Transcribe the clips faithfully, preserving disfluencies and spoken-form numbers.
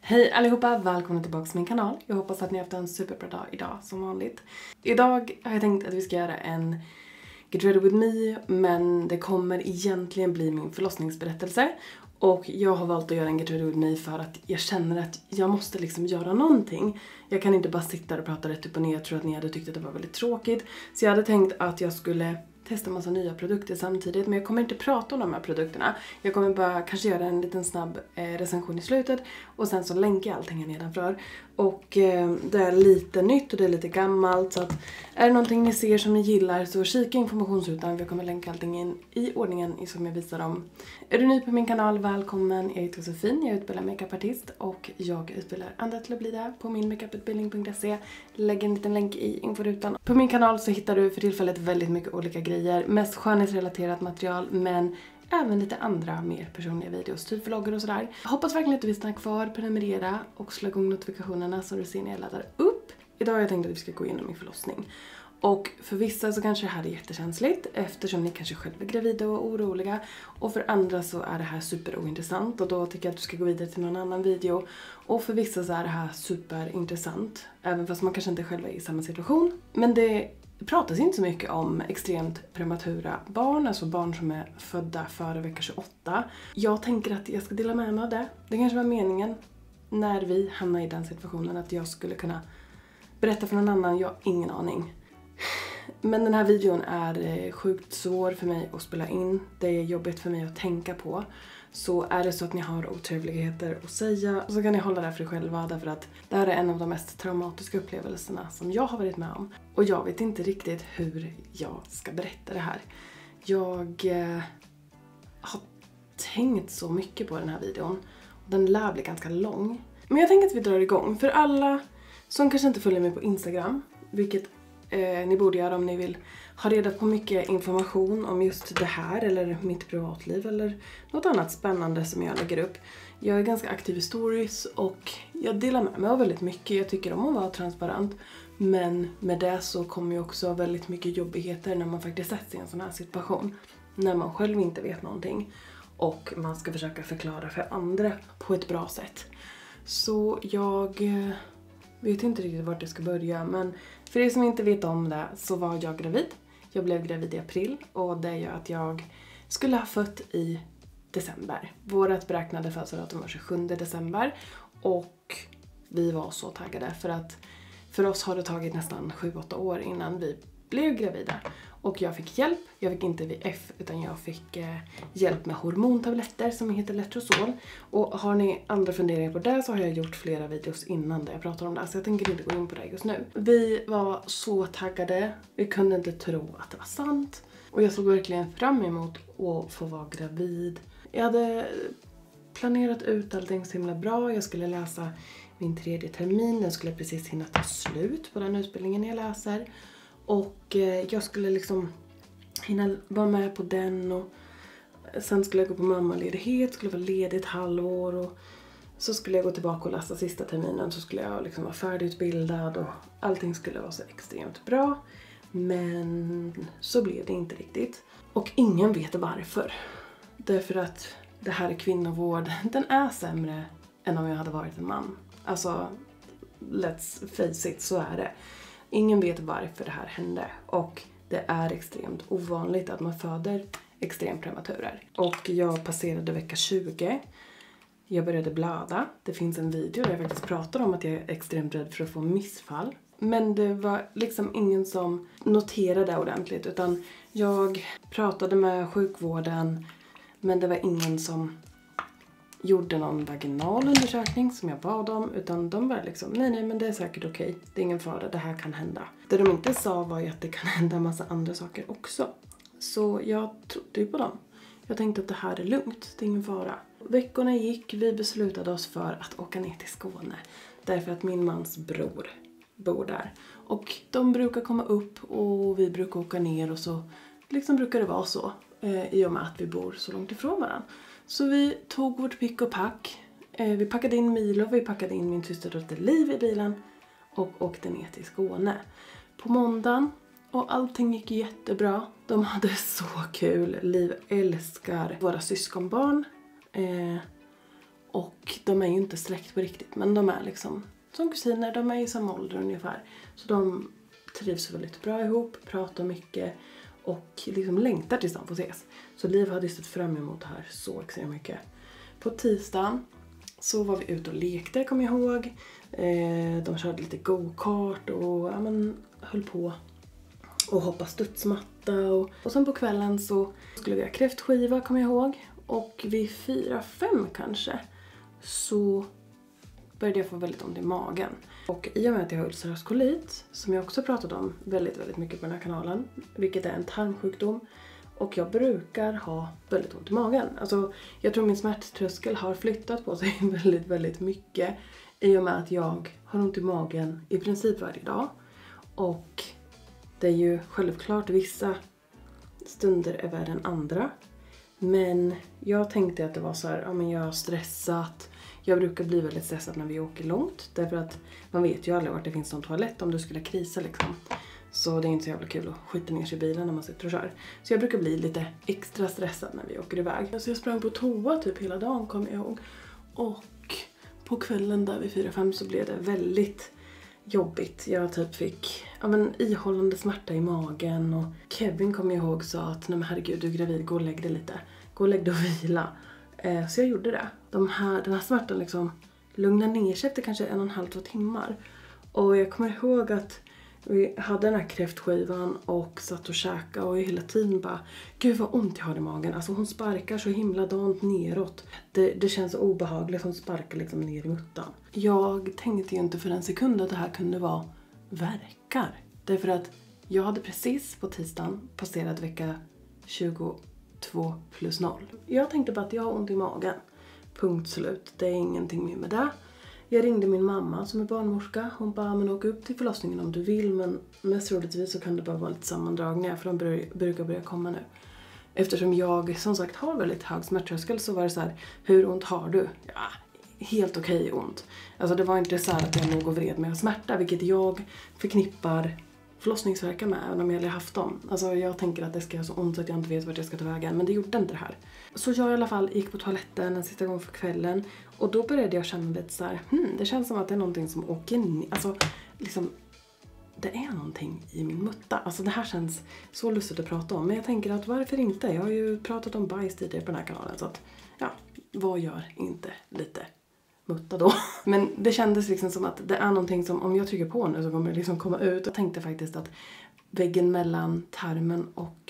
Hej allihopa, välkomna tillbaka till min kanal. Jag hoppas att ni har haft en superbra dag idag som vanligt. Idag har jag tänkt att vi ska göra en Get Ready With Me, men det kommer egentligen bli min förlossningsberättelse. Och jag har valt att göra en Get Ready With Me för att jag känner att jag måste liksom göra någonting. Jag kan inte bara sitta och prata rätt upp och ner. Jag tror att ni hade tyckt att det var väldigt tråkigt. Så jag hade tänkt att jag skulle testa en massa nya produkter samtidigt. Men jag kommer inte prata om de här produkterna. Jag kommer bara kanske göra en liten snabb eh, recension i slutet. Och sen så länkar jag allting här nedanför. Och eh, det är lite nytt och det är lite gammalt. Så att är det någonting ni ser som ni gillar så kika informationsrutan. Jag kommer länka allting in i ordningen som jag visar dem. Är du ny på min kanal, välkommen. Jag heter Sofie, jag utbildar makeupartist. Och jag utbildar andra till att bli där på min makeuputbildning punkt se. Lägg en liten länk i inforutan. På min kanal så hittar du för tillfället väldigt mycket olika grejer. Mest skönhetsrelaterat material, men även lite andra mer personliga videos, typ vloggar och sådär. Jag hoppas verkligen att du vill stanna kvar, prenumerera och slå igång notifikationerna så du ser när jag laddar upp. Idag har jag tänkt att vi ska gå igenom min förlossning. Och för vissa så kanske det här är jättekänsligt eftersom ni kanske själva är gravida och oroliga. Och för andra så är det här superointressant och då tycker jag att du ska gå vidare till någon annan video. Och för vissa så är det här superintressant, även fast man kanske inte själva är i samma situation. Men det pratas inte så mycket om extremt prematura barn, alltså barn som är födda före vecka tjugoåtta. Jag tänker att jag ska dela med mig av det. Det kanske var meningen när vi hamnar i den situationen att jag skulle kunna berätta för någon annan, jag har ingen aning. Men den här videon är sjukt svår för mig att spela in. Det är jobbigt för mig att tänka på. Så är det så att ni har otrevligheter att säga så kan ni hålla det för er själva, därför att det här är en av de mest traumatiska upplevelserna som jag har varit med om. Och jag vet inte riktigt hur jag ska berätta det här. Jag eh, har tänkt så mycket på den här videon. Den lär bli ganska lång. Men jag tänker att vi drar igång. För alla som kanske inte följer mig på Instagram, vilket Eh, ni borde göra om ni vill ha reda på mycket information om just det här eller mitt privatliv eller något annat spännande som jag lägger upp. Jag är ganska aktiv i stories och jag delar med mig av väldigt mycket. Jag tycker om att vara transparent, men med det så kommer ju också väldigt mycket jobbigheter när man faktiskt sätts i en sån här situation. När man själv inte vet någonting och man ska försöka förklara för andra på ett bra sätt. Så jag eh, vet inte riktigt vart jag ska börja, men för er som inte vet om det så var jag gravid. Jag blev gravid i april och det gör att jag skulle ha fött i december. Vårat beräknade födelsedatum var tjugosjunde december och vi var så taggade för att för oss har det tagit nästan sju åtta år innan vi blev gravida. Och jag fick hjälp. Jag fick inte V F utan jag fick eh, hjälp med hormontabletter som heter Letrozol. Och har ni andra funderingar på det så har jag gjort flera videos innan där jag pratar om det. Så jag tänker inte gå in på det just nu. Vi var så taggade. Vi kunde inte tro att det var sant. Och jag såg verkligen fram emot att få vara gravid. Jag hade planerat ut allting så himla bra. Jag skulle läsa min tredje termin. Den skulle precis hinna ta slut på den utbildningen jag läser. Och jag skulle liksom hinna vara med på den och sen skulle jag gå på mammaledighet, skulle vara ledig ett halvår och så skulle jag gå tillbaka och läsa sista terminen, så skulle jag liksom vara färdigutbildad och allting skulle vara så extremt bra. Men så blev det inte riktigt. Och ingen vet varför. Därför att det här är kvinnovård, den är sämre än om jag hade varit en man. Alltså, let's face it, så är det. Ingen vet varför det här hände och det är extremt ovanligt att man föder extremt prematurer. Och jag passerade vecka tjugo. Jag började blöda. Det finns en video där jag faktiskt pratar om att jag är extremt rädd för att få missfall. Men det var liksom ingen som noterade det ordentligt, utan jag pratade med sjukvården, men det var ingen som gjorde någon vaginal undersökning som jag bad om, utan de var liksom, nej nej men det är säkert okej, det är ingen fara, det här kan hända. Det de inte sa var ju att det kan hända en massa andra saker också. Så jag trodde ju på dem. Jag tänkte att det här är lugnt, det är ingen fara. Veckorna gick, vi beslutade oss för att åka ner till Skåne. Därför att min mans bror bor där. Och de brukar komma upp och vi brukar åka ner och så liksom brukar det vara så. Eh, I och med att vi bor så långt ifrån varandra. Så vi tog vårt pick och pack. Eh, vi packade in Milo, vi packade in min systerdotter Liv i bilen. Och åkte ner till Skåne. På måndagen. Och allting gick jättebra. De hade så kul. Liv älskar våra syskonbarn. Eh, Och de är ju inte släkt på riktigt, men de är liksom som kusiner, de är i samma ålder ungefär. Så de trivs väldigt bra ihop, pratar mycket och liksom längtar tills de får ses. Så Liv hade sett fram emot det här så extremt mycket. På tisdagen så var vi ute och lekte, kommer jag ihåg. Eh, de körde lite go-kart och ja, men, höll på och hoppa studsmatta. Och, och sen på kvällen så skulle vi ha kräftskiva, kommer jag ihåg. Och vid fyra, fem kanske så började jag få väldigt ont i magen. Och i och med att jag har ulcerös kolit, som jag också pratat om väldigt, väldigt mycket på den här kanalen, vilket är en tarmsjukdom, och jag brukar ha väldigt ont i magen. Alltså, jag tror min smärttröskel har flyttat på sig väldigt, väldigt mycket i och med att jag har ont i magen i princip varje dag. Och det är ju självklart vissa stunder är värre än andra. Men jag tänkte att det var så här, ja men jag har stressat. Jag brukar bli väldigt stressad när vi åker långt. Därför att man vet ju aldrig vart det finns någon toalett om du skulle krisa liksom. Så det är inte så jävla kul att skita ner sig i bilen när man sitter och kör. Så jag brukar bli lite extra stressad när vi åker iväg. Så jag sprang på toa typ hela dagen, kommer jag ihåg. Och på kvällen där vid fyra fem så blev det väldigt jobbigt. Jag typ fick ja, men, ihållande smärta i magen. Och Kevin, kom jag ihåg, sa att nej men herregud, du är gravid, gå och lägg dig lite. Gå och lägg dig och vila. Eh, så jag gjorde det. De här, den här smärtan liksom lugnade ner sig efter kanske en och en halv, två timmar. Och jag kommer ihåg att vi hade den här kräftskivan och satt och käkade och hela tiden bara, gud vad ont jag har i magen. Alltså hon sparkar så himla dant neråt. Det, det känns så obehagligt, hon sparkar liksom ner i muttan. Jag tänkte ju inte för en sekund att det här kunde vara verkar. Därför att jag hade precis på tisdagen passerat vecka tjugotvå plus noll. Jag tänkte bara att jag har ont i magen. Punkt slut, det är ingenting mer med det. Jag ringde min mamma som är barnmorska. Hon bara, men åk upp till förlossningen om du vill. Men mest troligtvis så kan det bara vara lite sammandragningar. För de börjar, brukar börja komma nu. Eftersom jag som sagt har väldigt hög smärttröskel så var det så här, hur ont har du? Ja, helt okej ont. Alltså det var inte så här att jag låg och vred med smärta. Vilket jag förknippar förlossningsvärkar med, även om jag hade haft dem. Alltså jag tänker att det ska göra så ont att jag inte vet vart jag ska ta vägen. Men det gjorde inte det här. Så jag i alla fall gick på toaletten en sista gång för kvällen. Och då började jag känna lite så här, hmm, det känns som att det är någonting som åker ner. Alltså liksom, det är någonting i min mutta. Alltså det här känns så lustigt att prata om. Men jag tänker att varför inte? Jag har ju pratat om bajs tidigare på den här kanalen. Så att, ja, vad gör inte lite mutta då? Men det kändes liksom som att det är någonting som, om jag trycker på nu så kommer det liksom komma ut. Jag tänkte faktiskt att väggen mellan tarmen och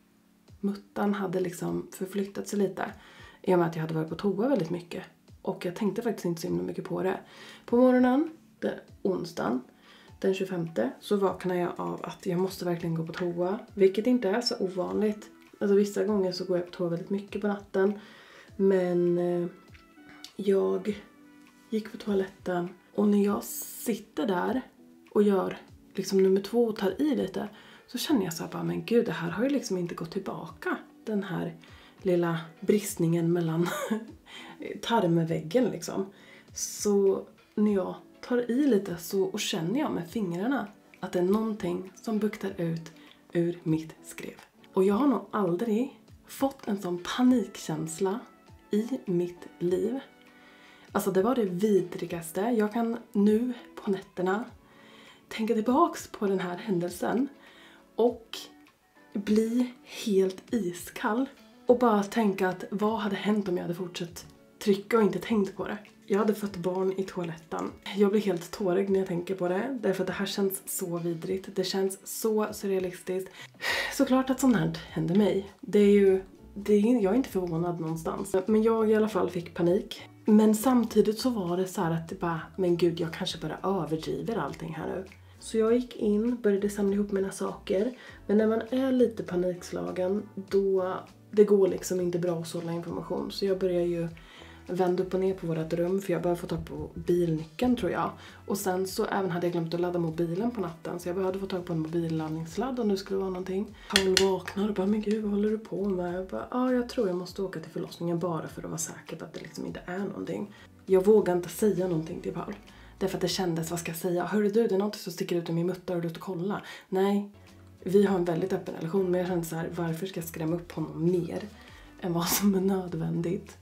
muttan hade liksom förflyttat sig lite. I och med att jag hade varit på toa väldigt mycket. Och jag tänkte faktiskt inte så himla mycket på det. På morgonen, den onsdagen, den tjugofemte, så vaknade jag av att jag måste verkligen gå på toa. Vilket inte är så ovanligt. Alltså vissa gånger så går jag på toa väldigt mycket på natten. Men eh, jag gick på toaletten. Och när jag sitter där och gör liksom nummer två och tar i lite. Så känner jag så här bara, men gud, det här har ju liksom inte gått tillbaka. Den här lilla bristningen mellan tarmväggen liksom. Så när jag tar i lite så och känner jag med fingrarna att det är någonting som buktar ut ur mitt skrev. Och jag har nog aldrig fått en sån panikkänsla i mitt liv. Alltså det var det vidrigaste. Jag kan nu på nätterna tänka tillbaks på den här händelsen och bli helt iskall. Och bara tänka att vad hade hänt om jag hade fortsatt trycka och inte tänkt på det. Jag hade fått barn i toaletten. Jag blir helt tårig när jag tänker på det. Därför att det här känns så vidrigt. Det känns så surrealistiskt. Såklart att sånt här händer mig. Det är ju, det är, jag är inte förvånad någonstans. Men jag i alla fall fick panik. Men samtidigt så var det så här att det bara, men gud, jag kanske bara överdriver allting här nu. Så jag gick in, började samla ihop mina saker. Men när man är lite panikslagen, då det går liksom inte bra att sålla information. Så jag börjar ju vända upp och ner på vårt rum, för jag behöver få tag på bilnyckeln tror jag. Och sen så även hade jag glömt att ladda mobilen på natten, så jag behövde få tag på en mobilladdningssladd om det skulle vara någonting. Paul vaknar och bara, men gud, vad håller du på med? Jag bara, ja, jag tror jag måste åka till förlossningen bara för att vara säker på att det liksom inte är någonting. Jag vågar inte säga någonting till Paul. Därför att det kändes, vad ska jag säga? Hörru du, det är något som sticker ut i min mutta, har du ut och kolla? Nej, vi har en väldigt öppen relation, men jag kände så här, varför ska jag skrämma upp honom mer än vad som är nödvändigt?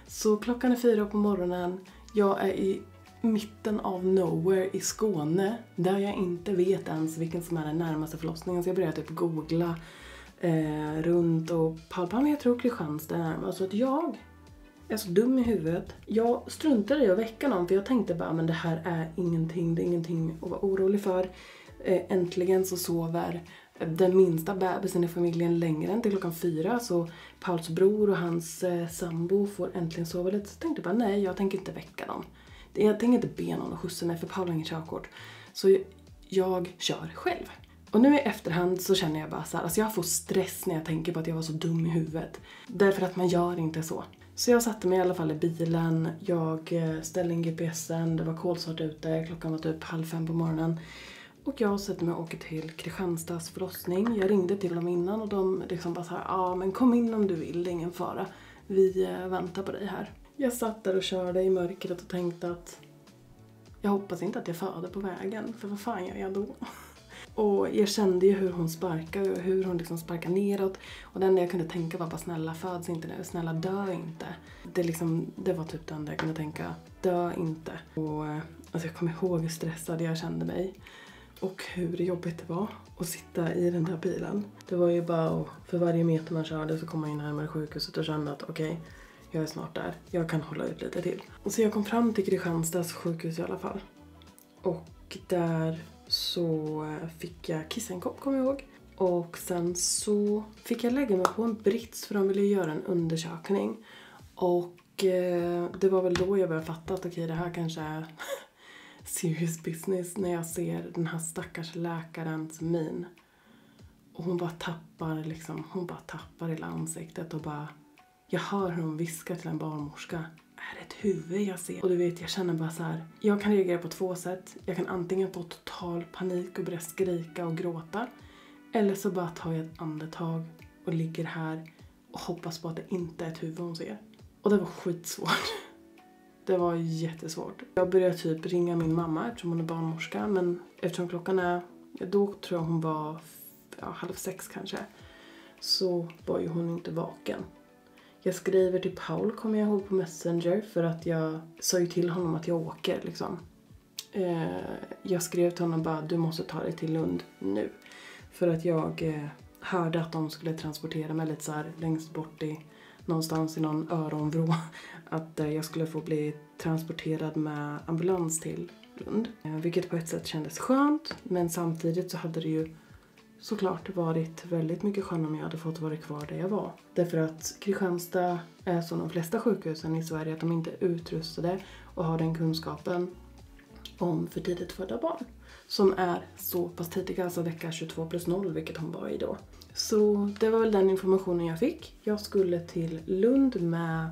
Så klockan är fyra på morgonen. Jag är i mitten av nowhere i Skåne. Där jag inte vet ens vilken som är den närmaste förlossningen. Så jag började typ googla eh, runt och palpa. Men jag tror Kristianstad är närmast. Så att jag är så dum i huvudet. Jag struntade i att väcka någon. För jag tänkte bara, men det här är ingenting. Det är ingenting att vara orolig för. Eh, äntligen så sover den minsta bebisen i familjen längre än till klockan fyra. Så Pauls bror och hans eh, sambo får äntligen sova lite. Så jag tänkte bara, nej, jag tänker inte väcka dem. Jag tänker inte be någon att skjutsa mig för Paul har ingen körkort. Så jag kör själv. Och nu i efterhand så känner jag bara så här, alltså jag får stress när jag tänker på att jag var så dum i huvudet. Därför att man gör inte så. Så jag satte mig i alla fall i bilen. Jag ställde in G P S'en. Det var kolsvart ute. Klockan var typ halv fem på morgonen. Och jag sätter mig och åker till Kristianstads förlossning. Jag ringde till dem innan och de liksom bara så här, ja men kom in om du vill, det är ingen fara. Vi väntar på dig här. Jag satt där och körde i mörkret och tänkte att jag hoppas inte att jag föder på vägen. För vad fan gör jag då? Och jag kände ju hur hon sparkade och hur hon liksom sparkade neråt. Och det enda jag kunde tänka var bara snälla föds inte nu, snälla dö inte. Det, liksom, det var typ det enda jag kunde tänka, dö inte. Och alltså jag kommer ihåg hur stressad jag kände mig. Och hur jobbigt det var att sitta i den där bilen. Det var ju bara, för varje meter man körde så kom man in närmare sjukhuset och kände att okej, okay, jag är snart där. Jag kan hålla ut lite till. Och så jag kom fram till Kristianstads sjukhus i alla fall. Och där så fick jag kissa en kopp, kommer jag ihåg. Och sen så fick jag lägga mig på en brits för de ville göra en undersökning. Och eh, det var väl då jag började fatta att okej, okay, det här kanske är serious business. När jag ser den här stackars läkarens min. Och hon bara tappar liksom, hon bara tappar hela ansiktet och bara... Jag hör hur hon viskar till en barnmorska. Är det ett huvud jag ser? Och du vet, jag känner bara så här. Jag kan reagera på två sätt. Jag kan antingen få total panik och börja skrika och gråta. Eller så bara tar jag ett andetag och ligger här och hoppas på att det inte är ett huvud hon ser. Och det var skitsvårt. Det var jättesvårt. Jag började typ ringa min mamma eftersom hon är barnmorska. Men eftersom klockan är, då tror jag hon var ja, halv sex kanske. Så var ju hon inte vaken. Jag skriver till Paul, kommer jag ihåg, på Messenger. För att jag sa ju till honom att jag åker liksom. Eh, jag skrev till honom bara, du måste ta dig till Lund nu. För att jag eh, hörde att de skulle transportera mig lite så här längst bort i... Någonstans i någon öronvrå. Att eh, jag skulle få bli transporterad med ambulans till Lund. Eh, vilket på ett sätt kändes skönt. Men samtidigt så hade det ju såklart varit väldigt mycket skönt om jag hade fått vara kvar där jag var. Därför att Kristianstad är som de flesta sjukhusen i Sverige. Att de inte är utrustade och har den kunskapen om för tidigt födda barn. Som är så pass tidiga, alltså vecka tjugotvå plus noll, vilket hon var i då. Så det var väl den informationen jag fick. Jag skulle till Lund med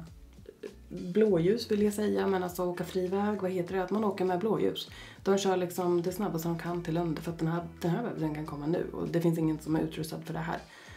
blåljus vill jag säga. Men alltså åka fri väg, vad heter det? Att man åker med blåljus. De kör liksom det snabbaste de kan till Lund. För att den här, den här bebisen kan komma nu. Och det finns ingen som är utrustad för det här.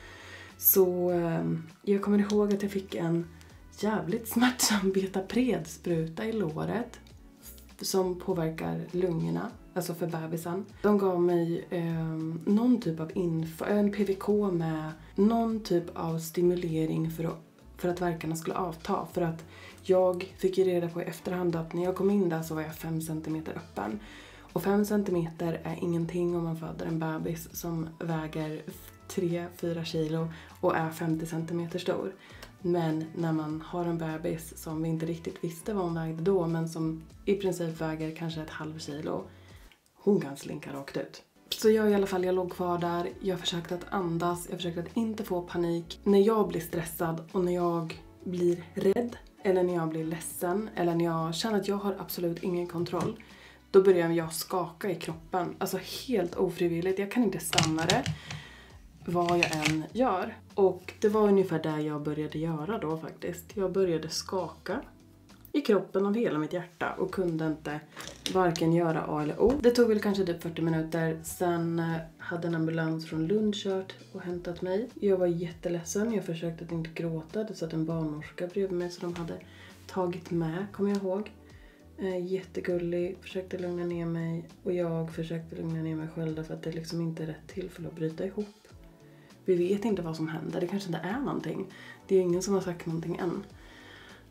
Så eh, jag kommer ihåg att jag fick en jävligt smärtsam Betapred-spruta i låret. Som påverkar lungorna. Alltså för bebisen. De gav mig eh, någon typ av info, en P V K med någon typ av stimulering för att, för att verkarna skulle avta. För att jag fick ju reda på i efterhand att när jag kom in där så var jag fem centimeter öppen. Och fem centimeter är ingenting om man föder en bebis som väger tre fyra kilo och är femtio centimeter stor. Men när man har en bebis som vi inte riktigt visste vad hon vägde då, men som i princip väger kanske ett halv kilo, hon kan slinka rakt ut. Så jag i alla fall, jag låg kvar där. Jag försökte att andas, jag försökte att inte få panik. När jag blir stressad och när jag blir rädd, eller när jag blir ledsen, eller när jag känner att jag har absolut ingen kontroll, då börjar jag skaka i kroppen. Alltså helt ofrivilligt, jag kan inte stanna det. Vad jag än gör. Och det var ungefär där jag började göra då faktiskt. Jag började skaka i kroppen av hela mitt hjärta och kunde inte varken göra A eller O. Det tog väl kanske typ fyrtio minuter. Sen hade en ambulans från Lund kört och hämtat mig. Jag var jätteledsen. Jag försökte att inte gråta. Det satt en barnmorska bredvid mig så de hade tagit med, kommer jag ihåg. Jättegullig, försökte lugna ner mig. Och jag försökte lugna ner mig själv för att det liksom inte är rätt tillfälle att bryta ihop. Vi vet inte vad som händer. Det kanske inte är någonting. Det är ingen som har sagt någonting än.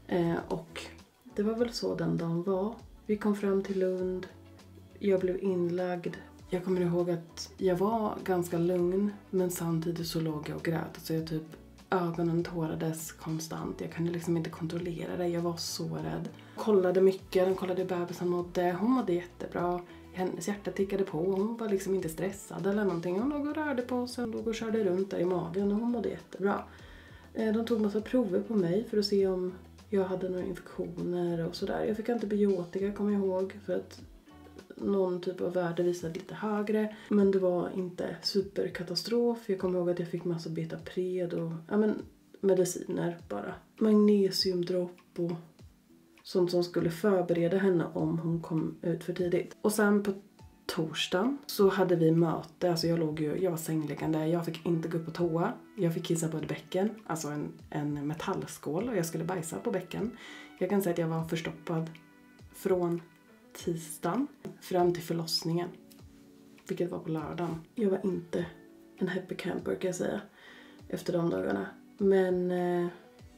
Eh, och det var väl så den dagen var. Vi kom fram till Lund. Jag blev inlagd. Jag kommer ihåg att jag var ganska lugn. Men samtidigt så låg jag och grät. Så jag typ, ögonen tårades konstant. Jag kunde liksom inte kontrollera det. Jag var så rädd. Kollade mycket. Den kollade bebisen mådde. Hon mådde jättebra. Hennes hjärta tickade på. Hon var liksom inte stressad eller någonting. Hon låg och rörde på sig. Hon låg och körde runt där i magen. Och hon mådde jättebra. De tog massa prover på mig för att se om jag hade några infektioner och sådär. Jag fick antibiotika, kommer jag ihåg, för att någon typ av värde visade lite högre. Men det var inte superkatastrof. Jag kommer ihåg att jag fick massa betapred och ja, men, mediciner bara. Magnesiumdropp och sånt som skulle förbereda henne om hon kom ut för tidigt. Och sen på torsdagen så hade vi möte. Alltså jag låg ju, jag var sängliggande. Jag fick inte gå upp på toa. Jag fick kissa på ett bäcken. Alltså en, en metallskål. Och jag skulle bajsa på bäcken. Jag kan säga att jag var förstoppad från tisdagen fram till förlossningen. Vilket var på lördagen. Jag var inte en happy camper kan jag säga. Efter de dagarna. Men eh,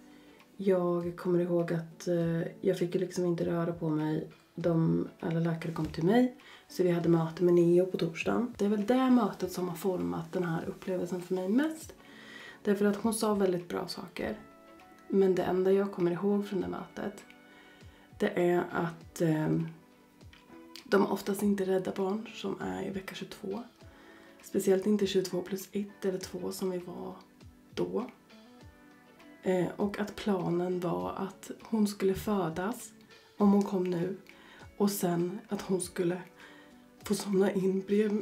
jag kommer ihåg att eh, jag fick ju liksom inte röra på mig. De, alla läkare kom till mig. Så vi hade möte med Neo på torsdagen. Det är väl det mötet som har format den här upplevelsen för mig mest. Därför att hon sa väldigt bra saker. Men det enda jag kommer ihåg från det mötet. Det är att eh, de oftast inte rädda barn som är i vecka tjugotvå. Speciellt inte tjugotvå plus ett eller två som vi var då. Eh, och att planen var att hon skulle födas om hon kom nu. Och sen att hon skulle få somna in bredvid...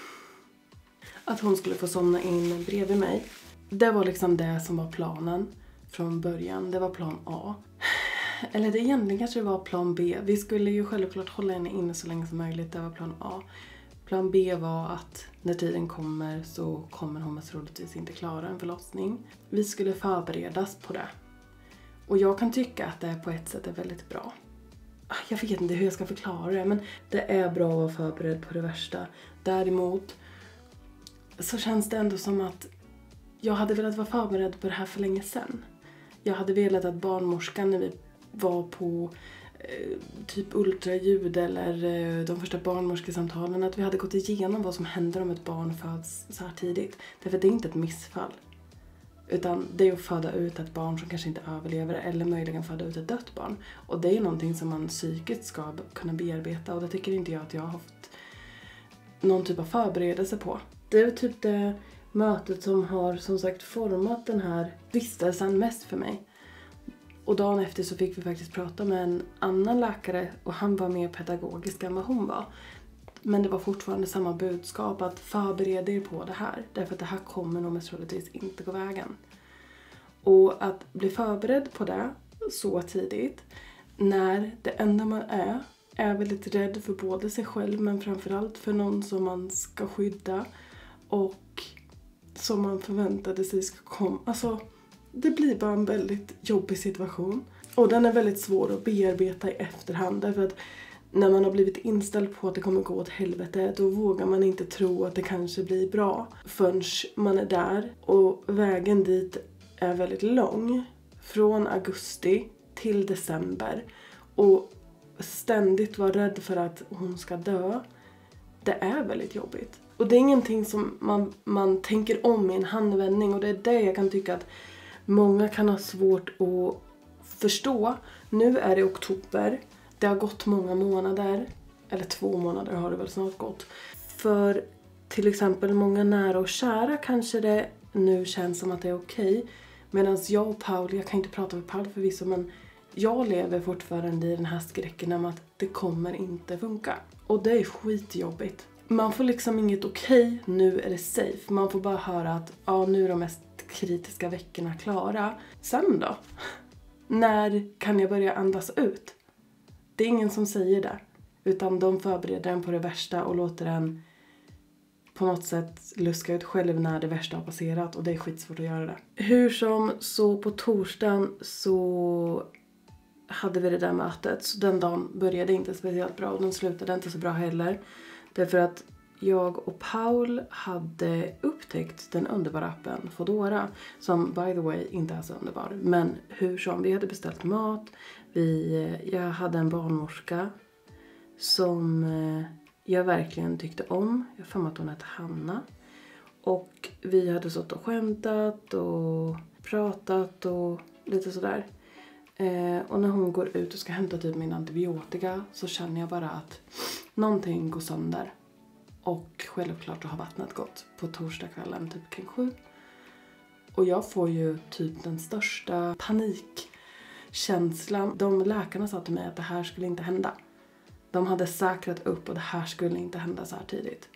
Att hon skulle få somna in bredvid mig. Det var liksom det som var planen från början. Det var plan A. Eller det egentligen kanske var plan B. Vi skulle ju självklart hålla henne inne så länge som möjligt. Det var plan A. Plan B var att när tiden kommer så kommer hon mest troligtvis inte klara en förlossning. Vi skulle förberedas på det. Och jag kan tycka att det på ett sätt är väldigt bra. Jag vet inte hur jag ska förklara det, men det är bra att vara förberedd på det värsta. Däremot så känns det ändå som att jag hade velat vara förberedd på det här för länge sedan. Jag hade velat att barnmorskan när vi var på eh, typ ultraljud eller eh, de första barnmorskesamtalen, att vi hade gått igenom vad som händer om ett barn föds så här tidigt. Därför det är inte ett missfall. Utan det är att föda ut ett barn som kanske inte överlever eller möjligen föda ut ett dött barn. Och det är någonting som man psykiskt ska kunna bearbeta. Och det tycker inte jag att jag har haft någon typ av förberedelse på. Det är typ det mötet som har som sagt format den här vistelsen mest för mig. Och dagen efter så fick vi faktiskt prata med en annan läkare. Och han var mer pedagogisk än vad hon var. Men det var fortfarande samma budskap, att förbereda er på det här. Därför att det här kommer nog mest troligtvis inte gå vägen. Och att bli förberedd på det så tidigt, när det enda man är, är väldigt rädd för både sig själv men framförallt för någon som man ska skydda. Och som man förväntade sig ska komma. Alltså, det blir bara en väldigt jobbig situation. Och den är väldigt svår att bearbeta i efterhand, därför att när man har blivit inställd på att det kommer gå åt helvete, då vågar man inte tro att det kanske blir bra förrän man är där. Och vägen dit är väldigt lång. Från augusti till december. Och ständigt vara rädd för att hon ska dö. Det är väldigt jobbigt. Och det är ingenting som man, man tänker om i en handvändning. Och det är det jag kan tycka att många kan ha svårt att förstå. Nu är det oktober. Det har gått många månader, eller två månader har det väl snart gått. För till exempel många nära och kära kanske det nu känns som att det är okej. Medan jag och Paul, jag kan inte prata för Paul förvisso, men jag lever fortfarande i den här skräcken om att det kommer inte funka. Och det är skitjobbigt. Man får liksom inget okej, nu är det safe. Man får bara höra att ja, nu är de mest kritiska veckorna klara. Sen då? När kan jag börja andas ut? Det är ingen som säger det. Utan de förbereder en på det värsta och låter en på något sätt luska ut själv när det värsta har passerat. Och det är skitsvårt att göra det. Hur som, så på torsdagen så hade vi det där mötet. Så den dagen började inte speciellt bra och den slutade inte så bra heller. Därför att jag och Paul hade upptäckt den underbara appen Foodora. Som by the way inte är så underbar. Men hur som, vi hade beställt mat. Vi, jag hade en barnmorska som jag verkligen tyckte om. Jag fann att hon hette Hanna. Och vi hade stått och skämtat och pratat och lite sådär. Eh, och när hon går ut och ska hämta typ min antibiotika så känner jag bara att någonting går sönder. Och självklart har vattnet gått på torsdagskvällen typ kring sju. Och jag får ju typ den största panikkänslan. De läkarna sa till mig att det här skulle inte hända. De hade säkrat upp och det här skulle inte hända så här tidigt.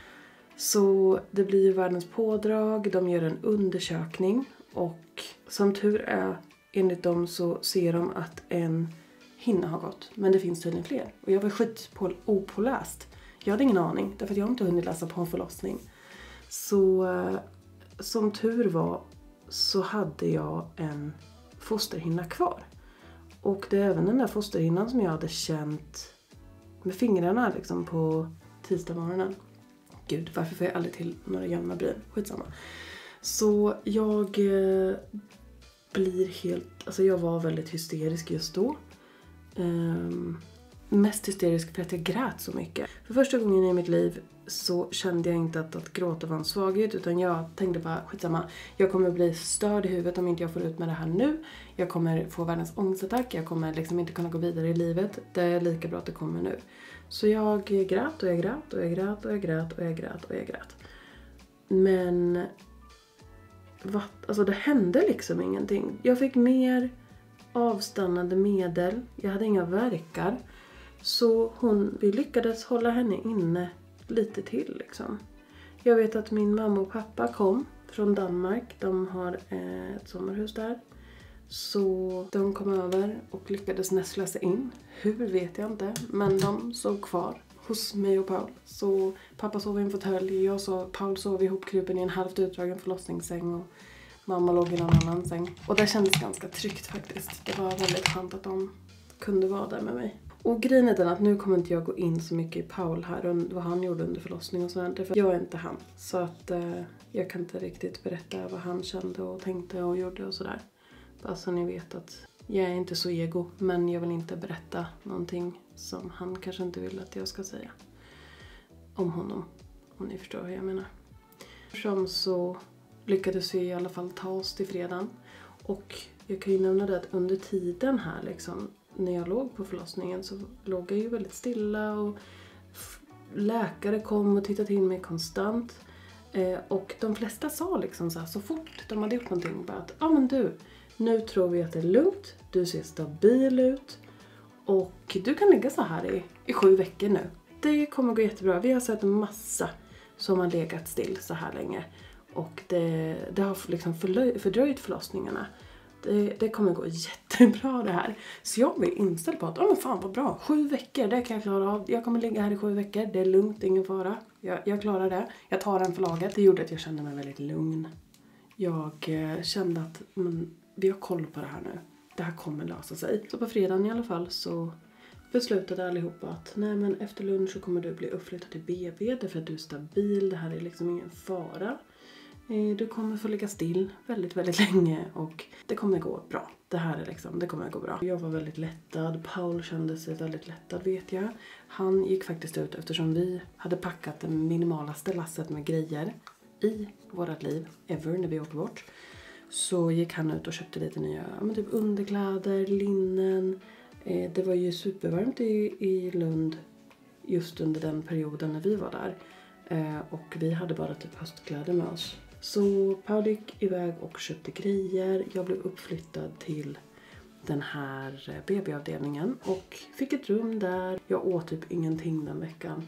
Så det blir ju världens pådrag. De gör en undersökning. Och som tur är, enligt dem så ser de att en hinna har gått. Men det finns tydligen fler. Och jag var skit på opåläst. Jag hade ingen aning. Därför att jag inte hunnit läsa på en förlossning. Så som tur var så hade jag en fosterhinna kvar. Och det är även den där fosterhinnan som jag hade känt med fingrarna liksom på tisdag morgonen. Gud, varför får jag aldrig till några gömma bryn? Skitsamma. Så jag eh, blir helt... Alltså jag var väldigt hysterisk just då. Um, mest hysterisk för att jag grät så mycket. För första gången i mitt liv så kände jag inte att, att gråta var en svaghet. Utan jag tänkte bara, skitsamma. Jag kommer bli störd i huvudet om inte jag får ut med det här nu. Jag kommer få världens ångestattack. Jag kommer liksom inte kunna gå vidare i livet. Det är lika bra att det kommer nu. Så jag grät och jag grät och jag grät och jag grät och jag grät och jag grät. Men vad, alltså det hände liksom ingenting. Jag fick mer avstannande medel. Jag hade inga verkar. Så hon, vi lyckades hålla henne inne lite till liksom. Jag vet att min mamma och pappa kom från Danmark. De har ett sommarhus där. Så de kom över och lyckades näsla sig in. Hur vet jag inte. Men de såg kvar hos mig och Paul. Så pappa sov i en fåtölj. Jag sov, Paul sov ihopkrupen i en halvt utdragen förlossningssäng. Och mamma låg i någon annan säng. Och det kändes ganska tryggt faktiskt. Det var väldigt skönt att de kunde vara där med mig. Och grejen är den att nu kommer inte jag gå in så mycket i Paul här. Och vad han gjorde under förlossning och sådär. För jag är inte han. Så att eh, jag kan inte riktigt berätta vad han kände och tänkte och gjorde och sådär. Bara så ni vet att jag är inte så ego. Men jag vill inte berätta någonting som han kanske inte vill att jag ska säga. Om honom. Om ni förstår vad jag menar. Som så lyckades vi i alla fall ta oss till fredagen. Och jag kan ju nämna det att under tiden här liksom. När jag låg på förlossningen så låg jag ju väldigt stilla. Och läkare kom och tittade in mig konstant. Eh, och de flesta sa liksom så här, så fort de hade gjort någonting. Bara att, ja ah, men du. Nu tror vi att det är lugnt. Du ser stabil ut. Och du kan ligga så här i, i sju veckor nu. Det kommer gå jättebra. Vi har sett en massa som har legat still så här länge. Och det, det har liksom förlöj, fördröjt förlossningarna. Det, det kommer gå jättebra det här. Så jag var inställd på att, ja men fan vad bra. Sju veckor, det kan jag klara av. Jag kommer ligga här i sju veckor. Det är lugnt, ingen fara. Jag, jag klarar det. Jag tar en för laget. Det gjorde att jag kände mig väldigt lugn. Jag eh, kände att men, vi har koll på det här nu. Det här kommer lösa sig. Så på fredagen i alla fall så beslutade allihopa att nej men efter lunch så kommer du bli uppflyttad till B B. Därför att du är stabil. Det här är liksom ingen fara. Du kommer få ligga still väldigt, väldigt länge och det kommer gå bra. Det här är liksom, det kommer gå bra. Jag var väldigt lättad. Paul kände sig väldigt lättad vet jag. Han gick faktiskt ut eftersom vi hade packat det minimalaste lasset med grejer i vårat liv ever när vi åkte bort. Så gick han ut och köpte lite nya men typ underkläder, linnen. Eh, det var ju supervarmt i, i Lund just under den perioden när vi var där. Eh, och vi hade bara typ höstkläder med oss. Så Paul gick iväg och köpte grejer. Jag blev uppflyttad till den här B B-avdelningen. Och fick ett rum där. Jag åt typ ingenting den veckan.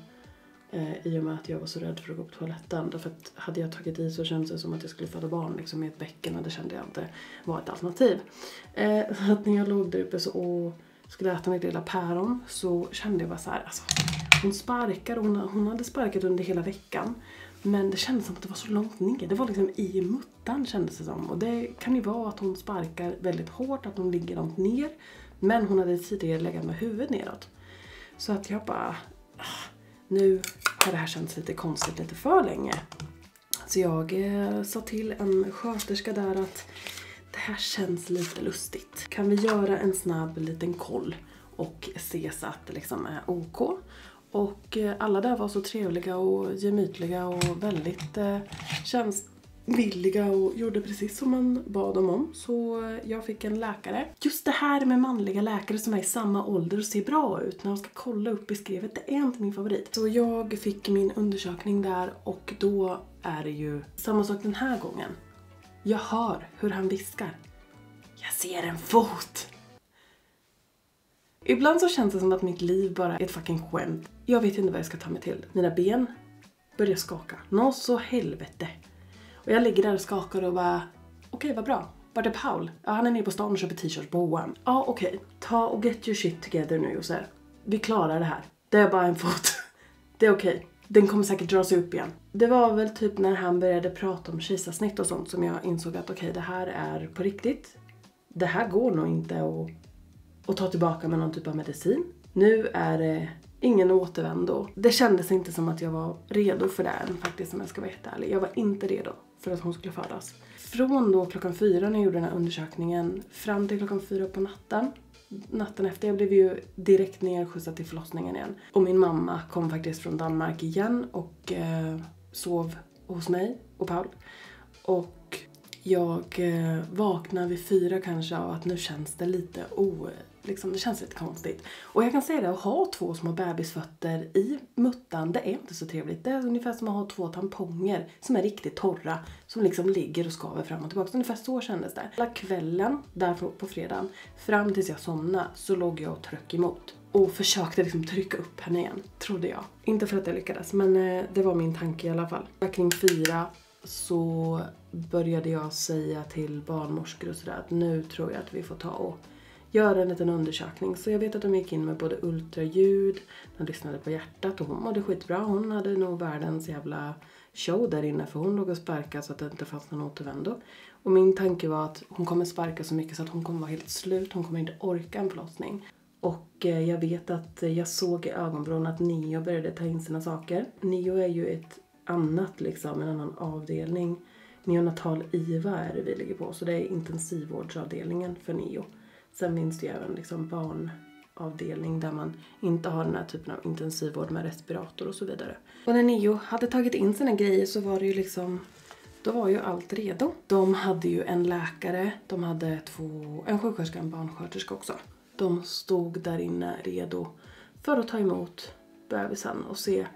Eh, I och med att jag var så rädd för att gå på toaletten. Därför att hade jag tagit i så kändes det som att jag skulle föda barn liksom, i ett bäcken. Och det kände jag inte var ett alternativ. Eh, så att när jag låg där uppe så, och skulle äta mitt lilla päron. Så kände jag bara så här. Alltså, hon sparkar. Hon, hon hade sparkat under hela veckan. Men det kändes som att det var så långt ner. Det var liksom i muttan kändes det som. Och det kan ju vara att hon sparkar väldigt hårt. Att hon ligger långt ner. Men hon hade tidigare legat med huvudet neråt. Så att jag bara... Nu har det här känts lite konstigt lite för länge. Så jag eh, sa till en sköterska där att det här känns lite lustigt. Kan vi göra en snabb liten koll och se så att det liksom är OK? Och eh, alla där var så trevliga och gemytliga och väldigt eh, tjänstvilliga och gjorde precis som man bad dem om. Så eh, jag fick en läkare. Just det här med manliga läkare som är i samma ålder och ser bra ut när de ska kolla upp i skrevet, det är inte min favorit. Så jag fick min undersökning där och då är det ju samma sak den här gången. Jag hör hur han viskar. Jag ser en fot. Ibland så känns det som att mitt liv bara är ett fucking skämt. Jag vet inte vad jag ska ta mig till. Mina ben börjar skaka. Nå så helvete. Och jag ligger där och skakar och bara... Okej, okay, vad bra. Vart är Paul? Ja, han är nere på stan och köper t-shirts på H och M. Ja, okej. Okay. Ta och get your shit together nu, Jose. Vi klarar det här. Det är bara en fot. Det är okej. Okay. Den kommer säkert dra sig upp igen. Det var väl typ när han började prata om kejsarsnitt och sånt som jag insåg att okej, okay, det här är på riktigt. Det här går nog inte att, att ta tillbaka med någon typ av medicin. Nu är det ingen återvändo. Det kändes inte som att jag var redo för det än faktiskt, om jag ska vara helt ärlig. Jag var inte redo för att hon skulle födas. Från då klockan fyra när jag gjorde den här undersökningen fram till klockan fyra på natten. Natten efter, jag blev ju direkt nerskjutsad till förlossningen igen. Och min mamma kom faktiskt från Danmark igen och eh, sov hos mig och Paul. Och jag eh, vaknade vid fyra kanske av att nu känns det lite o... Liksom, det känns lite konstigt. Och jag kan säga det, att ha två små bebisfötter i muttan, det är inte så trevligt. Det är ungefär som att ha två tamponger som är riktigt torra. Som liksom ligger och skaver fram och tillbaka. Så ungefär så kändes det. Hela kvällen, där på fredagen, fram tills jag somnade, så låg jag och tryck emot. Och försökte liksom trycka upp henne igen, trodde jag. Inte för att jag lyckades, men eh, det var min tanke i alla fall. Kring fyra så började jag säga till barnmorskor och sådär att nu tror jag att vi får ta och göra en liten undersökning. Så jag vet att de gick in med både ultraljud, de lyssnade på hjärtat och hon mådde skitbra. Hon hade nog världens jävla show där inne, för hon låg och sparka så att det inte fanns någon återvändo. Och min tanke var att hon kommer sparka så mycket så att hon kommer vara helt slut. Hon kommer inte orka en förlossning. Och eh, jag vet att jag såg i ögonbrån att Nio började ta in sina saker. Nio är ju ett annat, liksom, en annan avdelning. Neonatal I V A är det vi ligger på, så det är intensivvårdsavdelningen för Nio. Sen finns det ju även liksom barnavdelning där man inte har den här typen av intensivvård med respirator och så vidare. Och när Nio hade tagit in sina grejer så var det ju liksom, då var ju allt redo. De hade ju en läkare, de hade två, en sjuksköterska och en barnsköterska också. De stod där inne redo för att ta emot bebisen och se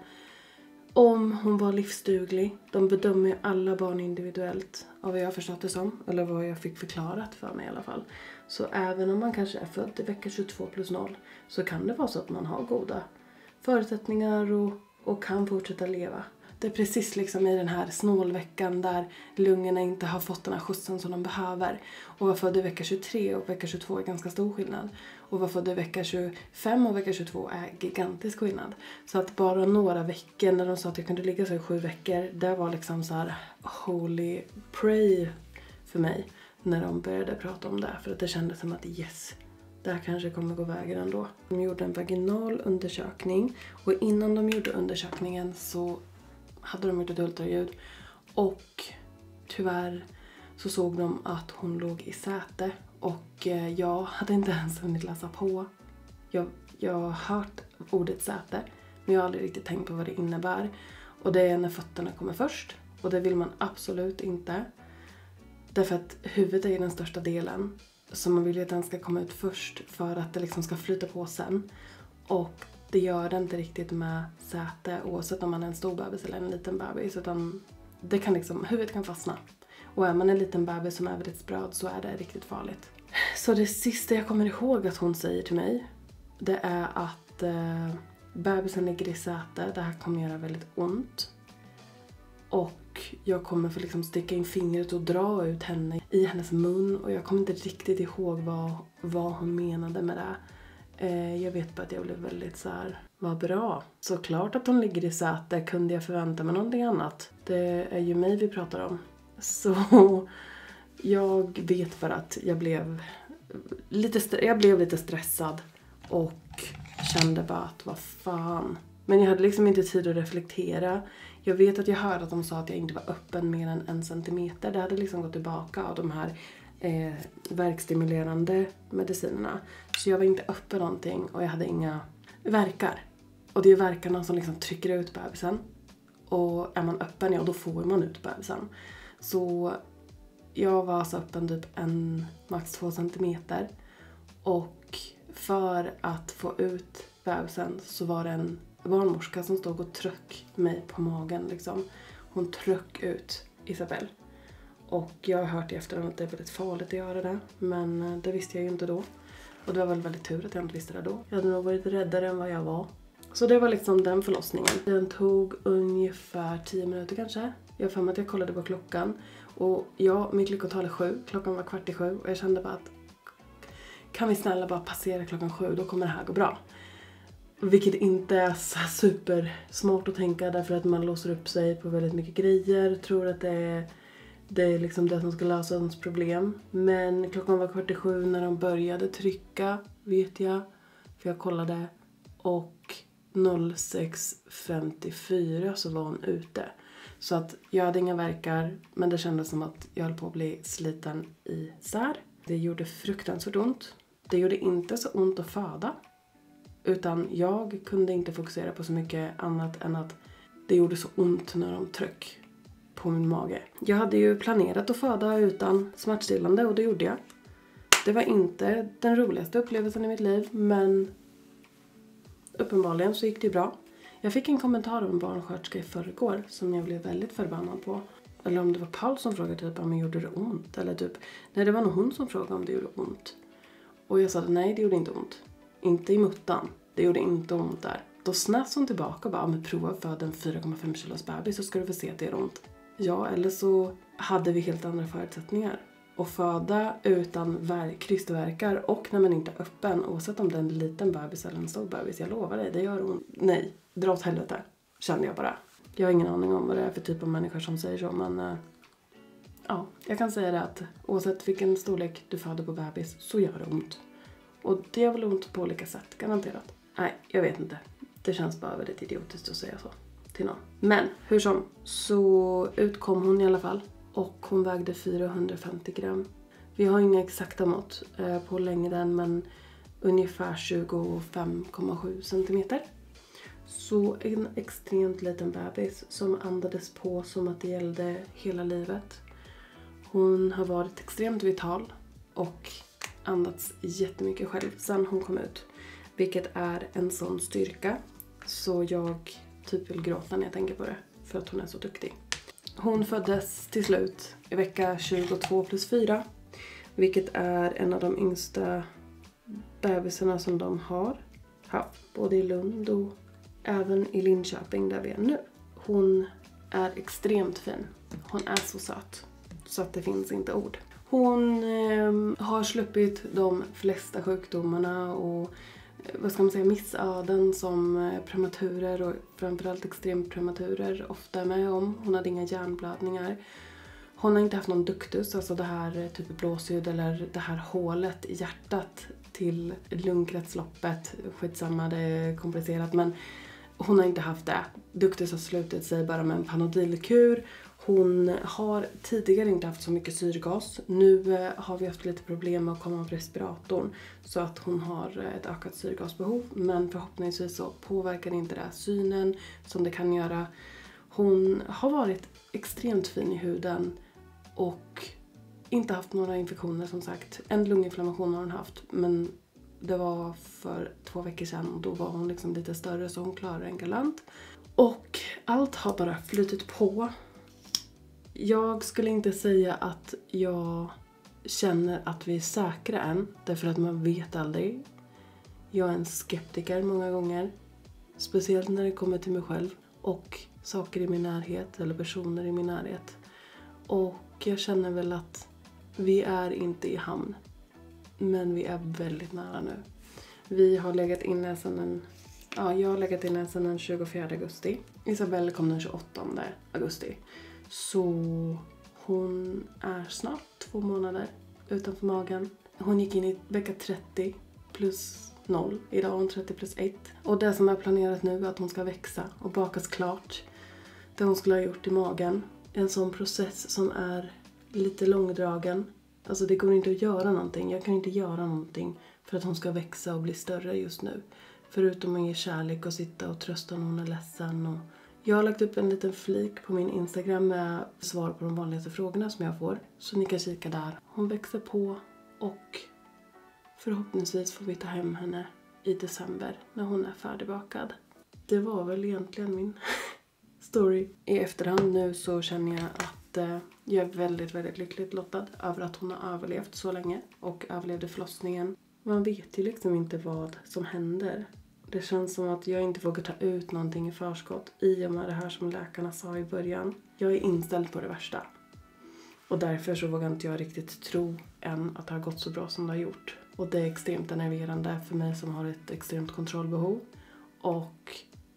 om hon var livsduglig. De bedömer ju alla barn individuellt, av vad jag har förstått det som. Eller vad jag fick förklarat för mig i alla fall. Så även om man kanske är född i vecka tjugotvå plus noll så kan det vara så att man har goda förutsättningar och, och kan fortsätta leva. Det är precis liksom i den här snålveckan där lungorna inte har fått den här skjutsen som de behöver. Och var född i vecka tjugotre och vecka tjugotvå är ganska stor skillnad. Och var född i vecka tjugofem och vecka tjugotvå är gigantisk skillnad. Så att bara några veckor när de sa att jag kunde ligga så i sju veckor, det var liksom så här holy pray för mig när de började prata om det. För att det kändes som att yes, det här kanske kommer gå vägen ändå. De gjorde en vaginal undersökning och innan de gjorde undersökningen så hade de gjort ett ultraljud och tyvärr så såg de att hon låg i säte och jag hade inte ens hunnit läsa på. Jag, jag har hört ordet säte men jag har aldrig riktigt tänkt på vad det innebär. Och det är när fötterna kommer först och det vill man absolut inte. Därför att huvudet är den största delen så man vill ju att den ska komma ut först för att det liksom ska flyta på sen. Och det gör det inte riktigt med säte oavsett om man är en stor bebis eller en liten bebis. Utan det kan liksom, huvudet kan fastna. Och är man en liten bebis som är väldigt spröd så är det riktigt farligt. Så det sista jag kommer ihåg att hon säger till mig, det är att eh, bebisen ligger i säte. Det här kommer göra väldigt ont. Och jag kommer få liksom sticka in fingret och dra ut henne i hennes mun. Och jag kommer inte riktigt ihåg vad, vad hon menade med det. Jag vet bara att jag blev väldigt så här, vad bra. Såklart att hon ligger i säte, kunde jag förvänta mig någonting annat. Det är ju mig vi pratar om. Så jag vet bara att jag blev lite, jag blev lite stressad. Och kände bara att vad fan, Men jag hade liksom inte tid att reflektera. Jag vet att jag hörde att de sa att jag inte var öppen mer än en centimeter. Det hade liksom gått tillbaka av de här eh, verkstimulerande medicinerna. Så jag var inte öppen någonting och jag hade inga verkar. Och det är verkarna som liksom trycker ut bebisen. Och är man öppen, ja då får man ut bebisen. Så jag var så öppen typ en, max två centimeter. Och för att få ut bebisen så var det en barnmorska som stod och tryck mig på magen liksom. Hon tryck ut Isabelle. Och jag har hört i efterhand att det är väldigt farligt att göra det. Men det visste jag ju inte då. Och det var väl väldigt tur att jag inte visste det då. Jag hade nog varit räddare än vad jag var. Så det var liksom den förlossningen. Den tog ungefär tio minuter kanske. Jag har för mig att jag kollade på klockan. Och ja, mitt lyckotal är sju. Klockan var kvart i sju. Och jag kände bara att kan vi snälla bara passera klockan sju, då kommer det här gå bra. Vilket inte är så super smart att tänka, därför att man låser upp sig på väldigt mycket grejer. Tror att det är, det är liksom det som ska lösa ens problem. Men klockan var kvart i sju när de började trycka, vet jag. För jag kollade. Och sex femtiofyra så var hon ute. Så att jag hade inga verkar, men det kändes som att jag höll på att bli sliten isär. Det gjorde fruktansvärt ont. Det gjorde inte så ont att föda. Utan jag kunde inte fokusera på så mycket annat än att det gjorde så ont när de tryck på min mage. Jag hade ju planerat att föda utan smärtstillande och det gjorde jag. Det var inte den roligaste upplevelsen i mitt liv, men uppenbarligen så gick det bra. Jag fick en kommentar av en barnsköterska i förrgår som jag blev väldigt förbannad på. Eller om det var Paul som frågade typ om jag gjorde det ont. Eller typ, nej det var nog hon som frågade om det gjorde ont. Och jag sa nej, det gjorde inte ont. Inte i muttan. Det gjorde inte ont där. Då snäs hon tillbaka och bara, men prova att föda en fyra komma fem kilos bebis så ska du få se att det är ont. Ja, eller så hade vi helt andra förutsättningar. Och föda utan ver- krystvärkar och när man inte är öppen, oavsett om det är en liten bebis eller en stor bebis, jag lovar dig, det gör ont. Nej, dra åt helvete, kände jag bara. Jag har ingen aning om vad det är för typ av människor som säger så, men äh, ja, jag kan säga det att oavsett vilken storlek du föder på bebis så gör det ont. Och det gör väl ont på olika sätt, garanterat. Nej, jag vet inte. Det känns bara väldigt idiotiskt att säga så till någon. Men hur som, så utkom hon i alla fall. Och hon vägde fyrahundrafemtio gram. Vi har inga exakta mått eh, på längden, men ungefär tjugofem komma sju centimeter. Så en extremt liten bebis som andades på som att det gällde hela livet. Hon har varit extremt vital och andats jättemycket själv sen hon kom ut. Vilket är en sån styrka. Så jag typ vill gråta när jag tänker på det. För att hon är så duktig. Hon föddes till slut i vecka tjugotvå plus fyra. Vilket är en av de yngsta bebisarna som de har haft. Både i Lund och även i Linköping där vi är nu. Hon är extremt fin. Hon är så söt. Så att det finns inte ord. Hon eh, har sluppit de flesta sjukdomarna och vad ska man säga, missöden som prematurer och framförallt extremt prematurer ofta är med om. Hon hade inga hjärnblödningar. Hon har inte haft någon ductus, alltså det här typ blåsljud eller det här hålet i hjärtat till lungkretsloppet. Skitsamma, det är komplicerat, men hon har inte haft det. Ductus har slutit sig bara med en Panodilkur. Hon har tidigare inte haft så mycket syrgas. Nu har vi haft lite problem med att komma på respiratorn. Så att hon har ett ökat syrgasbehov. Men förhoppningsvis så påverkar inte det synen som det kan göra. Hon har varit extremt fin i huden. Och inte haft några infektioner som sagt. En lunginflammation har hon haft. Men det var för två veckor sedan. Och då var hon liksom lite större så hon klarade en galant. Och allt har bara flyttit på. Jag skulle inte säga att jag känner att vi är säkra än. Därför att man vet aldrig. Jag är en skeptiker många gånger. Speciellt när det kommer till mig själv. Och saker i min närhet. Eller personer i min närhet. Och jag känner väl att vi är inte i hamn. Men vi är väldigt nära nu. Vi har legat inne sedan en... Ja, jag har legat inne sedan den tjugofjärde augusti. Isabelle kom den tjugoåttonde augusti. Så hon är snart två månader utanför magen. Hon gick in i vecka trettio plus noll. Idag är hon trettio plus ett. Och det som är planerat nu är att hon ska växa och bakas klart. Det hon skulle ha gjort i magen. En sån process som är lite långdragen. Alltså det går inte att göra någonting. Jag kan inte göra någonting för att hon ska växa och bli större just nu. Förutom att ge kärlek och sitta och trösta när hon är ledsen. Och jag har lagt upp en liten flik på min Instagram med svar på de vanligaste frågorna som jag får. Så ni kan kika där. Hon växer på och förhoppningsvis får vi ta hem henne i december när hon är färdigbakad. Det var väl egentligen min story. I efterhand nu så känner jag att eh, jag är väldigt, väldigt lyckligt lottad över att hon har överlevt så länge och överlevde förlossningen. Man vet ju liksom inte vad som händer. Det känns som att jag inte vågar ta ut någonting i förskott i och med det här som läkarna sa i början. Jag är inställd på det värsta. Och därför så vågar inte jag riktigt tro än att det har gått så bra som det har gjort. Och det är extremt enerverande för mig som har ett extremt kontrollbehov. Och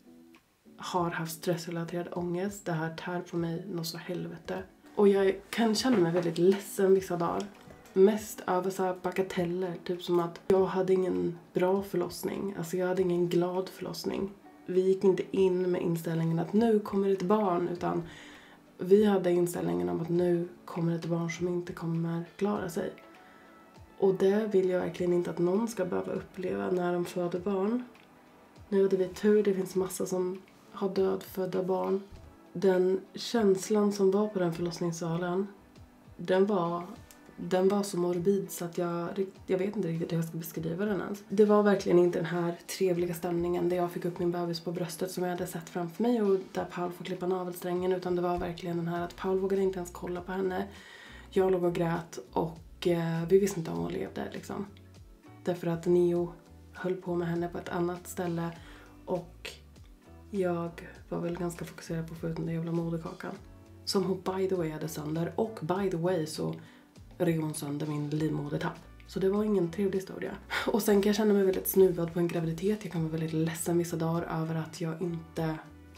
har haft stressrelaterad ångest. Det här tär på mig något så helvete. Och jag kan känna mig väldigt ledsen vissa dagar. Mest över så här bagateller. Typ som att jag hade ingen bra förlossning. Alltså jag hade ingen glad förlossning. Vi gick inte in med inställningen att nu kommer ett barn. Utan vi hade inställningen om att nu kommer ett barn som inte kommer klara sig. Och det vill jag verkligen inte att någon ska behöva uppleva när de föder barn. Nu hade vi tur. Det finns massa som har dödfödda barn. Den känslan som var på den förlossningssalen. Den var... Den var så morbid så att jag, jag vet inte riktigt hur jag ska beskriva den ens. Det var verkligen inte den här trevliga stämningen där jag fick upp min bebis på bröstet som jag hade sett framför mig och där Paul får klippa navelsträngen. Utan det var verkligen den här att Paul vågade inte ens kolla på henne. Jag låg och grät och eh, vi visste inte om hon levde liksom. Därför att Neo höll på med henne på ett annat ställe och jag var väl ganska fokuserad på att få ut den där jävla moderkakan. Som hon by the way hade sönder och by the way så rev hon sönder min livmodertapp. Så det var ingen trevlig historia. Och sen kan jag känna mig väldigt snuvad på en graviditet. Jag kan vara väldigt ledsen vissa dagar över att jag inte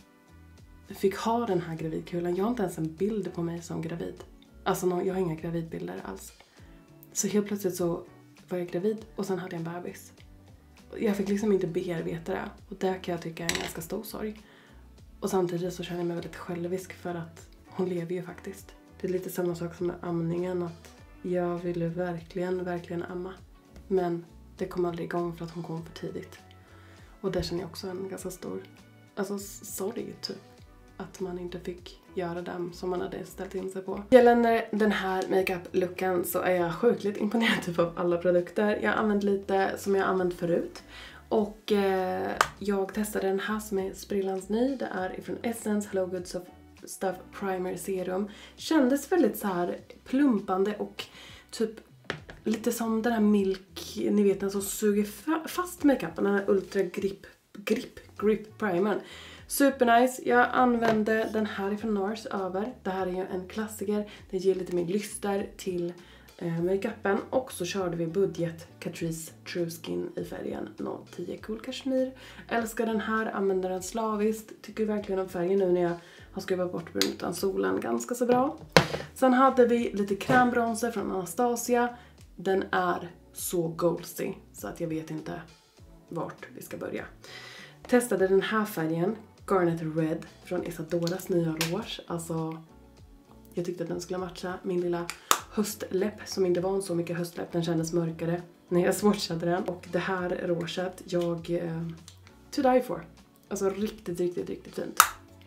fick ha den här gravidkulan. Jag har inte ens en bild på mig som gravid. Alltså jag har inga gravidbilder alls. Så helt plötsligt så var jag gravid och sen hade jag en bebis. Jag fick liksom inte bearbeta det. Och det kan jag tycka är en ganska stor sorg. Och samtidigt så känner jag mig väldigt självisk för att hon lever ju faktiskt. Det är lite samma sak som med amningen att jag ville verkligen, verkligen amma. Men det kom aldrig igång för att hon kom för tidigt. Och där känner jag också en ganska stor, alltså sorg typ. Att man inte fick göra dem som man hade ställt in sig på. Gällande den här makeup-looken så är jag sjukligt imponerad typ av alla produkter. Jag har använt lite som jag använt förut. Och eh, jag testade den här som är sprillans ny. Det är ifrån Essence Hello Good Stuff Primer Serum. Kändes väldigt så här plumpande och typ lite som den här Milk, ni vet den som suger fast makeupen, den här Ultra Grip Grip Grip Primern. Super nice. Jag använde den här ifrån Nars över. Det här är ju en klassiker. Den ger lite mer lyster till eh, makeupen. Och så körde vi budget Catrice True Skin i färgen noll tio Cool Kashmir. Älskar den här, använder den slaviskt. Tycker verkligen om färgen nu när jag har skruvat bort brun utan solen ganska så bra. Sen hade vi lite krämbronzer från Anastasia. Den är så goldsy så att jag vet inte vart vi ska börja. Testade den här färgen, Garnet Red från Isadoras nya rouge. Alltså, jag tyckte att den skulle matcha min lilla höstläpp som inte var så mycket höstläpp. Den kändes mörkare när jag swatchade den. Och det här rouget, jag... Eh, to die for. Alltså riktigt, riktigt, riktigt fint.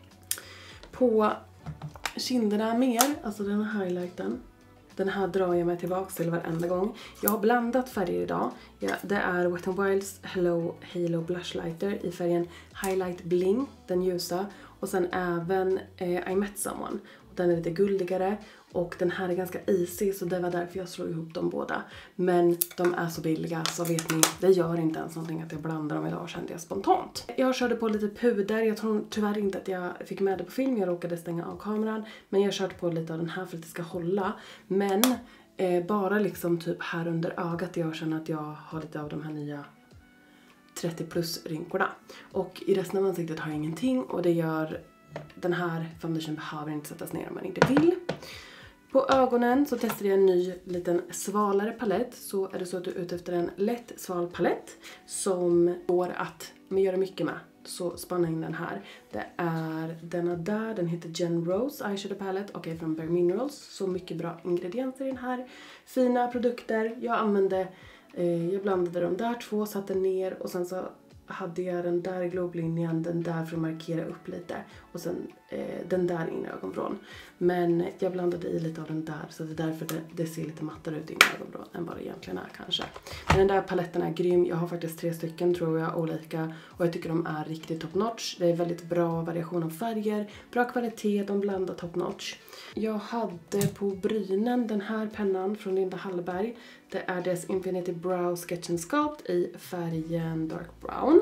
På kinderna mer, alltså den här highlighten. Den här drar jag mig tillbaka till varenda gång. Jag har blandat färger idag. Ja, det är Wet n Wilds Hello Halo Blush Lighter i färgen Highlight Bling, den ljusa. Och sen även eh, I Met Someone. Och den är lite guldigare. Och den här är ganska easy så det var därför jag slog ihop dem båda. Men de är så billiga så vet ni, det gör inte ens någonting att jag blandar dem idag, kände jag spontant. Jag körde på lite puder, jag tror tyvärr inte att jag fick med det på film, jag råkade stänga av kameran. Men jag körde på lite av den här för att det ska hålla. Men eh, bara liksom typ här under ögat jag känner att jag har lite av de här nya trettio plus rynkorna. Och i resten av ansiktet har jag ingenting och det gör... Den här foundation behöver inte sättas ner om man inte vill. På ögonen så testade jag en ny liten svalare palett. Så är det så att du är ute efter en lätt sval palett som går att göra mycket med. Så spanna in den här. Det är denna där, den heter Gen Rose Eyeshadow Palette och är från Bare Minerals. Så mycket bra ingredienser i den här. Fina produkter. Jag använde, eh, jag blandade de där två, satte ner och sen så hade jag den där globlinjen, den där för att markera upp lite och sen eh, den där in i ögonvrån. Men jag blandade i lite av den där så det är därför det, det ser lite mattare ut i ögonvrån än vad det egentligen är kanske. Men den där paletten är grym, jag har faktiskt tre stycken tror jag olika och jag tycker de är riktigt top notch. Det är väldigt bra variation av färger, bra kvalitet, de blandar top notch. Jag hade på brynen den här pennan från Linda Hallberg. Det är dess Infinity Brow Sketch and Sculpt i färgen Dark Brown.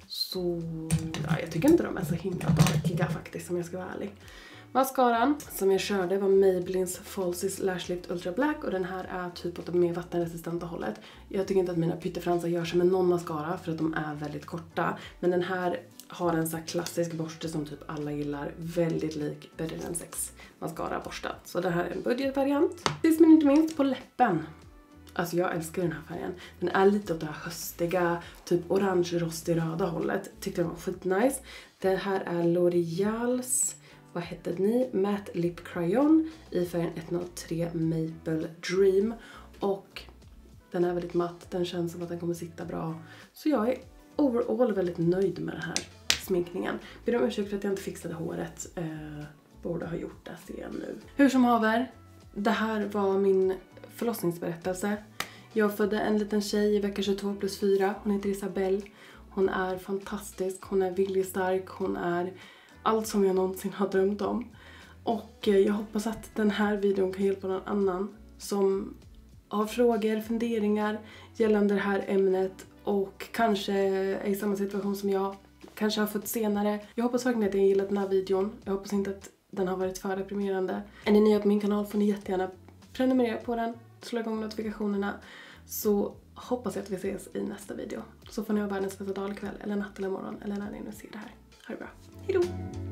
Så ja, jag tycker inte de är så himla darkiga faktiskt om jag ska vara ärlig. Mascaran som jag körde var Maybellines Falsies Lash Lift Ultra Black och den här är typ åt det mer vattenresistenta hållet. Jag tycker inte att mina pyttefransar gör sig med någon mascara för att de är väldigt korta. Men den här har en så här klassisk borste som typ alla gillar, väldigt lik Better Than Sex mascara borsta. Så det här är en budgetvariant. Sist men inte minst på läppen. Alltså jag älskar den här färgen. Den är lite åt det här höstiga, typ orange, rostig, röda hållet. Tyckte den var skitnice. Det här är L'Oreals, vad hette ni? Matte Lip Crayon i färgen ett noll tre Maple Dream. Och den är väldigt matt, den känns som att den kommer sitta bra. Så jag är overall väldigt nöjd med den här sminkningen. Ber om ursäkt för att jag inte fixade håret. Eh, borde ha gjort det, ser jag nu. Hur som haver, det här var min förlossningsberättelse. Jag födde en liten tjej i vecka tjugotvå plus fyra. Hon heter Isabelle. Hon är fantastisk. Hon är viljestark. Hon är allt som jag någonsin har drömt om. Och jag hoppas att den här videon kan hjälpa någon annan som har frågor, funderingar gällande det här ämnet och kanske är i samma situation som jag. Kanske har fått senare. Jag hoppas verkligen att ni har gillat den här videon. Jag hoppas inte att den har varit för deprimerande. Är ni nya på min kanal får ni jättegärna prenumerera på den. Slå igång notifikationerna. Så hoppas jag att vi ses i nästa video. Så får ni ha världens bästa dag, kväll eller natt eller morgon eller när ni nu ser det här. Ha det bra. Hejdå!